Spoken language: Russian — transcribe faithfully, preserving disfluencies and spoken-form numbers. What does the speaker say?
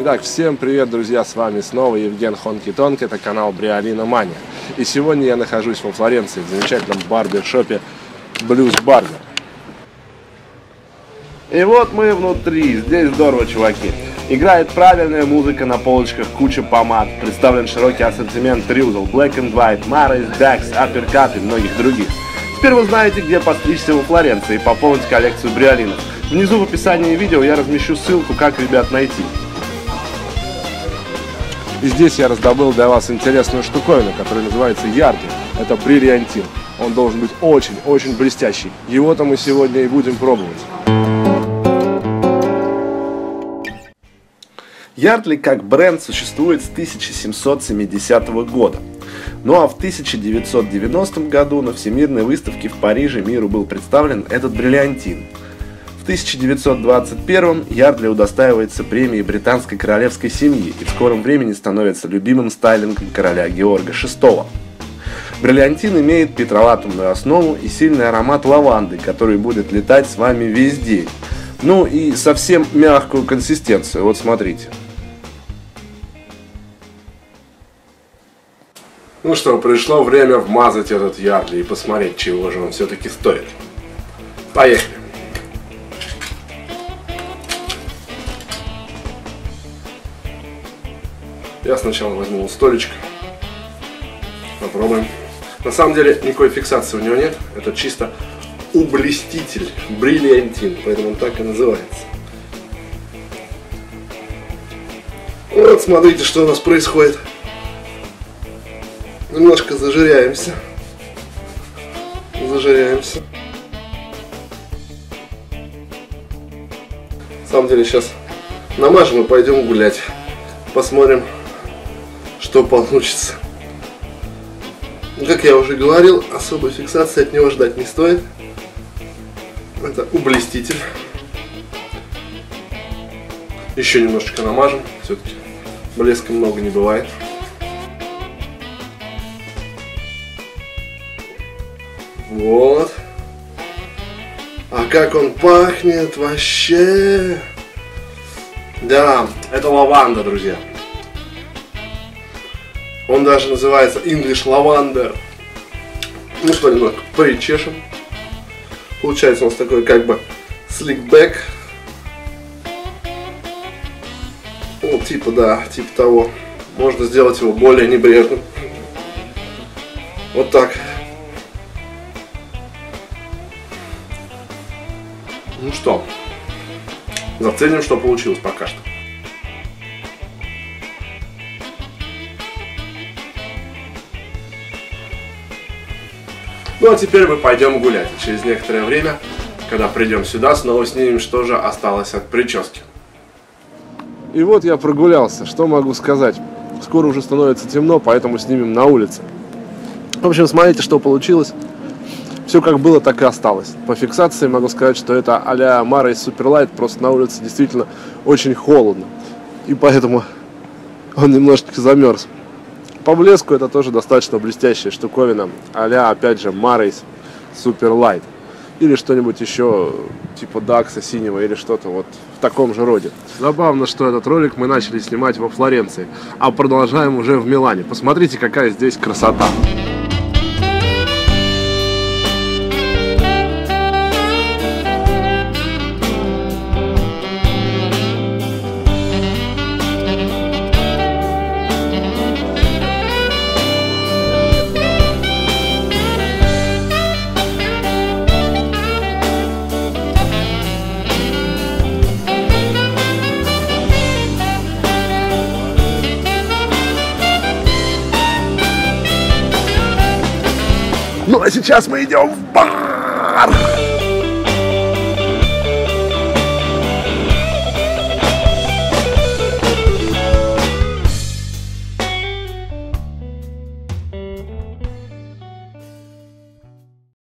Итак, всем привет, друзья, с вами снова Евген Хонки Тонк, это канал Бриолино Мания. И сегодня я нахожусь во Флоренции, в замечательном барбершопе Blues Barber. И вот мы внутри, здесь здорово, чуваки. Играет правильная музыка, на полочках куча помад, представлен широкий ассортимент Ryuzel, Black and White, Maris, Dax, Uppercut и многих других. Теперь вы знаете, где постричься во Флоренции и пополнить коллекцию бриолинов. Внизу в описании видео я размещу ссылку, как ребят найти. И здесь я раздобыл для вас интересную штуковину, которая называется Yardley. Это бриллиантин. Он должен быть очень-очень блестящий. Его-то мы сегодня и будем пробовать. Yardley как бренд существует с тысяча семьсот семидесятого года. Ну а в тысяча девятьсот девяностом году на Всемирной выставке в Париже миру был представлен этот бриллиантин. В тысяча девятьсот двадцать первом Yardley удостаивается премии британской королевской семьи и в скором времени становится любимым стайлингом короля Георга шестого. Бриллиантин имеет петролатумную основу и сильный аромат лаванды, который будет летать с вами весь день. Ну и совсем мягкую консистенцию, вот смотрите. Ну что, пришло время вмазать этот Yardley и посмотреть, чего же он все-таки стоит. Поехали! Я сначала возьму столечко, попробуем. На самом деле никакой фиксации у него нет, это чисто ублеститель, бриллиантин, поэтому он так и называется. Вот смотрите, что у нас происходит. Немножко зажиряемся. Зажиряемся. На самом деле сейчас намажем и пойдем гулять. Посмотрим, что получится. Как я уже говорил, особой фиксации от него ждать не стоит. Это ублеститель. Еще немножечко намажем. Все-таки блеска много не бывает. Вот. А как он пахнет вообще. Да, это лаванда, друзья. Он даже называется English Lavender. Ну что, немного причешем. Получается у нас такой как бы сликбэк. Ну, типа, да, типа того. Можно сделать его более небрежным. Вот так. Ну что, заценим, что получилось пока что. Ну а теперь мы пойдем гулять. И через некоторое время, когда придем сюда, снова снимем, что же осталось от прически. И вот я прогулялся. Что могу сказать? Скоро уже становится темно, поэтому снимем на улице. В общем, смотрите, что получилось. Все как было, так и осталось. По фиксации могу сказать, что это а-ля Maris Superlight, просто на улице действительно очень холодно. И поэтому он немножечко замерз. По блеску это тоже достаточно блестящая штуковина, а-ля, опять же, Maris Superlight. Или что-нибудь еще, типа Дакса синего, или что-то вот в таком же роде. Забавно, что этот ролик мы начали снимать во Флоренции, а продолжаем уже в Милане. Посмотрите, какая здесь красота. Ну а сейчас мы идем в бар!